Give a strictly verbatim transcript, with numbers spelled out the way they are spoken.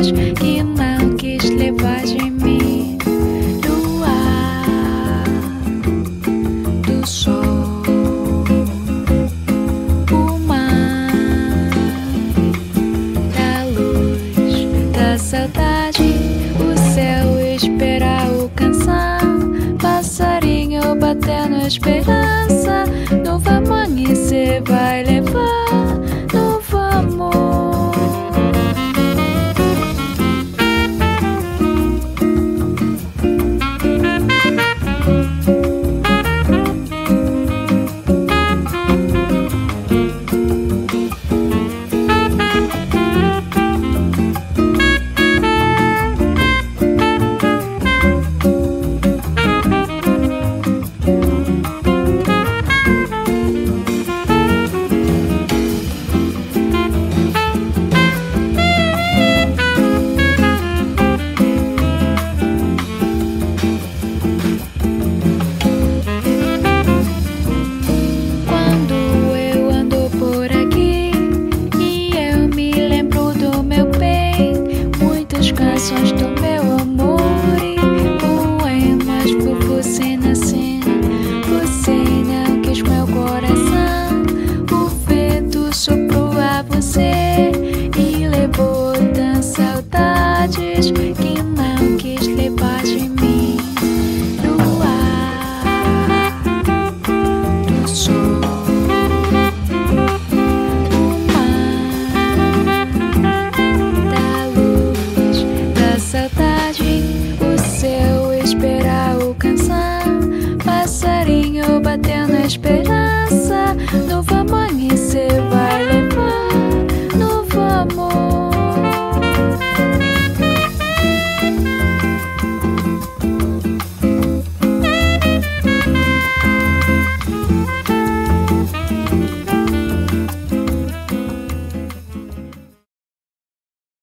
que não quis levar de mim, do ar, do sol, o mar, da luz, da saudade, o céu espera alcançar, passarinho batendo esperança, novo amanhecer vai levar.